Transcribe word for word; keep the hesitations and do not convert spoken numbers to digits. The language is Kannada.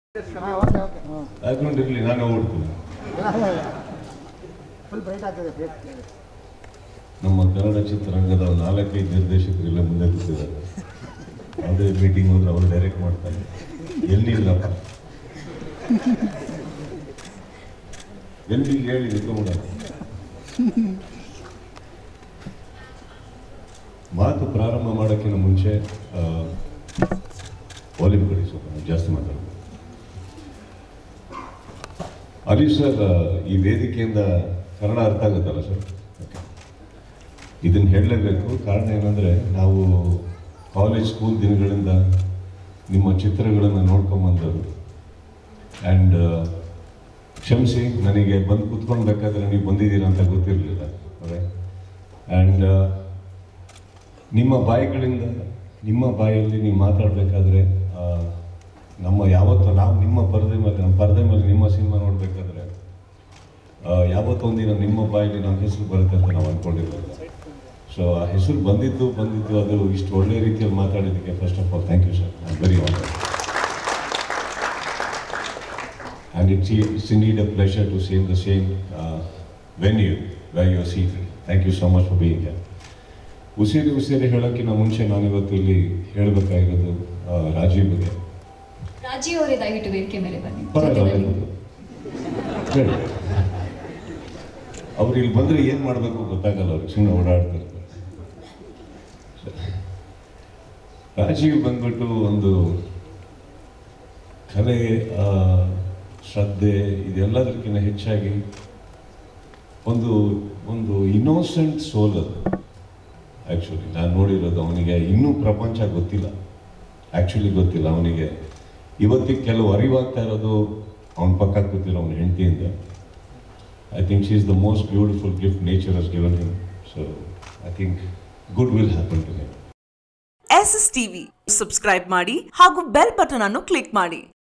ಬ್ಯಾಕ್ಗ್ರೌಂಡ್ ಇರಲಿ, ನಾನು ಓಡ್ತೀನಿ. ನಮ್ಮ ಕನ್ನಡ ಚಿತ್ರರಂಗದ ನಾಲ್ಕೈದು ನಿರ್ದೇಶಕರೆಲ್ಲ ಮುಂದೆ ಕೂತಿದ್ದಾರೆ. ಯಾವುದೇ ಮೀಟಿಂಗ್ ಹೋದ್ರೆ ಅವರು ಡೈರೆಕ್ಟ್ ಮಾಡ್ತಾರೆ. ಎಲ್ಲಿಲ್ಲಪ್ಪ, ಎಲ್ಲಿ ಹೇಳಿ ನಿಂತ್ಕೊಂಡ ಮಾತು ಪ್ರಾರಂಭ ಮಾಡೋಕ್ಕಿಂತ ಮುಂಚೆ ವಾಲ್ಯೂಮ್ ಕಡೆ ಸ್ವಲ್ಪ ಜಾಸ್ತಿ ಮಾತಾಡಬೇಕು. ಅಲಿ ಸರ್, ಈ ವೇದಿಕೆಯಿಂದ ಕನ್ನಡ ಅರ್ಥ ಆಗುತ್ತಲ್ಲ ಸರ್? ಇದನ್ನು ಹೇಳಲೇಬೇಕು. ಕಾರಣ ಏನಂದರೆ, ನಾವು ಕಾಲೇಜ್ ಸ್ಕೂಲ್ ದಿನಗಳಿಂದ ನಿಮ್ಮ ಚಿತ್ರಗಳನ್ನು ನೋಡ್ಕೊಂಬಂದವರು. ಆ್ಯಂಡ್ ಕ್ಷಮಿಸಿ, ನನಗೆ ಬಂದು ಕೂತ್ಕೊಳ್ಬೇಕಾದ್ರೆ ನೀವು ಬಂದಿದ್ದೀರ ಅಂತ ಗೊತ್ತಿರಲಿಲ್ಲ. ಆ್ಯಂಡ್ ನಿಮ್ಮ ಬಾಯಿಗಳಿಂದ, ನಿಮ್ಮ ಬಾಯಲ್ಲಿ ನೀವು ಮಾತಾಡಬೇಕಾದ್ರೆ, ನಮ್ಮ ಯಾವತ್ತೂ ನಾವು ನಿಮ್ಮ ಪರದೆ ಮೇಲೆ ನಮ್ಮ ಪರದೆ ಮೇಲೆ ನಿಮ್ಮ ಸಿನಿಮಾ ನೋಡಬೇಕಾದ್ರೆ ಯಾವತ್ತೊಂದಿನ ನಿಮ್ಮ ಬಾಯಲ್ಲಿ ನಮ್ಮ ಹೆಸರು ಬರುತ್ತೆ ಅಂತ ನಾವು ಅಂದ್ಕೊಂಡಿರಲಿಲ್ಲ. ಸೊ ಆ ಹೆಸರು ಬಂದಿದ್ದು ಬಂದಿದ್ದು ಅದು ಇಷ್ಟು ಒಳ್ಳೆ ರೀತಿಯಲ್ಲಿ ಮಾತಾಡಿದ್ದಕ್ಕೆ first of all thank you sir. I am very honoured. And it's it's indeed a pleasure to see the same venue where you are seated. Thank you so much for being here. ಉಸಿರಿ ಉಸಿರಿ ಹೇಳೋಕ್ಕಿಂತ ಮುಂಚೆ ನಾನಿವತ್ತು ಇಲ್ಲಿ ಹೇಳಬೇಕಾಗಿರೋದು ರಾಜೀವ್ ಬಗ್ಗೆ. ರಾಜೀವ್ ಅವರೇ ದಯವಿಟ್ಟು ವೇದಿಕೆ ಮೇಲೆ ಬನ್ನಿ. ಅವ್ರು ಇಲ್ಲಿ ಬಂದರೆ ಏನು ಮಾಡಬೇಕು ಗೊತ್ತಾಗಲ್ಲ, ಅವ್ರಿಗೆ ಸುಮ್ಮನೆ ಓಡಾಡ್ತಿರ್ತಾರೆ. ರಾಜೀವ್ ಬಂದ್ಬಿಟ್ಟು ಒಂದು ಕಲೆ, ಶ್ರದ್ಧೆ, ಇದೆಲ್ಲದಕ್ಕಿಂತ ಹೆಚ್ಚಾಗಿ ಒಂದು ಒಂದು ಇನ್ನೋಸೆಂಟ್ ಸೋಲ್ ಅದು. ಆ್ಯಕ್ಚುಲಿ ನಾನು ನೋಡಿರೋದು, ಅವನಿಗೆ ಇನ್ನೂ ಪ್ರಪಂಚ ಗೊತ್ತಿಲ್ಲ, ಆ್ಯಕ್ಚುಲಿ ಗೊತ್ತಿಲ್ಲ ಅವನಿಗೆ. ಇವತ್ತಿಗೆ ಕೆಲವು ಅರಿವಾಗ್ತಾ ಇರೋದು ಅವನ ಪಕ್ಕ ಕೂತಿರೋ ಅವನ ಹೆಂಡತಿಯಿಂದ. I think she is the most beautiful gift nature has given him. So I think good will happen to him. S S TV subscribe ಮಾಡಿ ಹಾಗೂ ಬೆಲ್ ಬಟನ್ ಅನ್ನು ಕ್ಲಿಕ್ ಮಾಡಿ.